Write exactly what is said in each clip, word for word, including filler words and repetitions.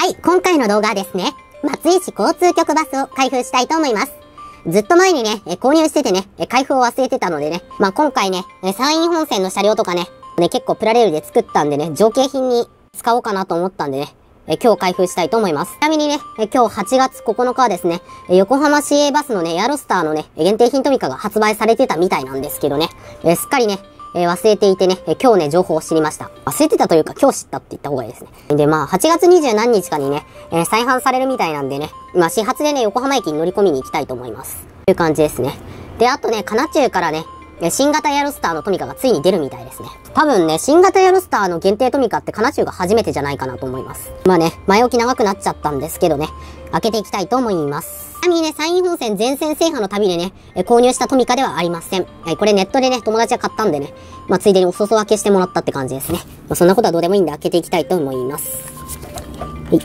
はい、今回の動画はですね、松江市交通局バスを開封したいと思います。ずっと前にね、購入しててね、開封を忘れてたのでね、まあ今回ね、山陰本線の車両とかね、ね結構プラレールで作ったんでね、造形品に使おうかなと思ったんでね、え今日開封したいと思います。ちなみにね、え今日はちがつここのかはですね、横浜市営バスのね、エアロスターのね、限定品トミカが発売されてたみたいなんですけどね、えすっかりね、え忘れていてね、え今日ね、情報を知りました。忘れてたというか今日知ったって言った方がいいですね。で、まあ、はちがつにじゅうなんにちかにね、えー、再販されるみたいなんでね、まあ、始発でね、横浜駅に乗り込みに行きたいと思います。という感じですね。で、あとね、カナチューからね、新型エアロスターのトミカがついに出るみたいですね。多分ね、新型エアロスターの限定トミカってカナチューが初めてじゃないかなと思います。まあね、前置き長くなっちゃったんですけどね、開けていきたいと思います。ちなみにね、山陰本線全線制覇の旅でね、購入したトミカではありません。これネットでね、友達が買ったんでね、まあついでにお裾分けしてもらったって感じですね。まあそんなことはどうでもいいんで開けていきたいと思います。はい。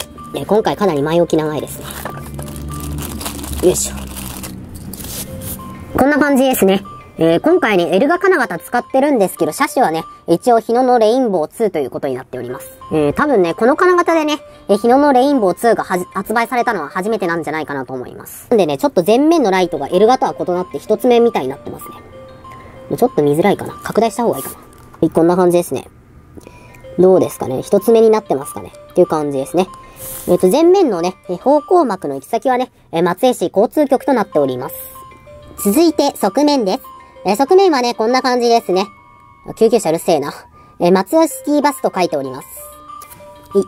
今回かなり前置き長いですね。よいしょ。こんな感じですね。えー、今回ね、エルガ金型使ってるんですけど、車種はね、一応日野のレインボーツーということになっております。えー、多分ね、この金型でね、えー、日野のレインボーツーがは発売されたのは初めてなんじゃないかなと思います。なんでね、ちょっと前面のライトがエルガとは異なって一つ目みたいになってますね。ちょっと見づらいかな。拡大した方がいいかな。はい、こんな感じですね。どうですかね。一つ目になってますかね。っていう感じですね。えっと、前面のね、方向幕の行き先はね、松江市交通局となっております。続いて、側面です。えー、側面はね、こんな感じですね。救急車うるせえな。えー、松江シティバスと書いております。はい。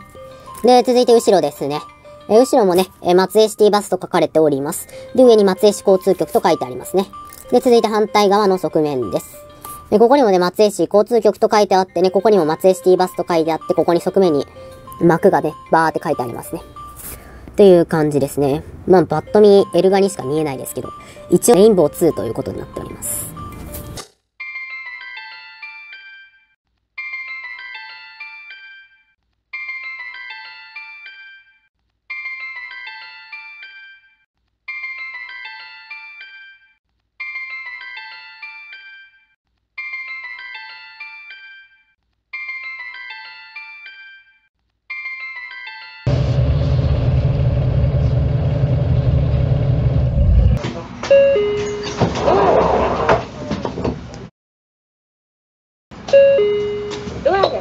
で、続いて後ろですね。えー、後ろもね、えー、松江シティバスと書かれております。で、上に松江市交通局と書いてありますね。で、続いて反対側の側面です。で、ここにもね、松江市交通局と書いてあってね、ここにも松江シティバスと書いてあって、ここに側面に幕がね、バーって書いてありますね。という感じですね。まあ、パッと見、エルガにしか見えないですけど、一応レインボーツーということになっております。ドアが閉まります。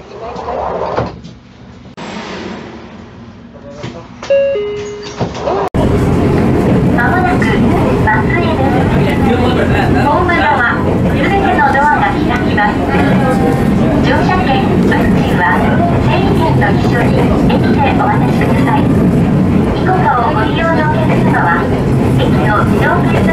まもなく松江です。ホームドア、すべてのドアが開きます。乗車券、運賃は整理券と一緒に駅でお渡しください。イコカをご利用のお客様は駅の自動決済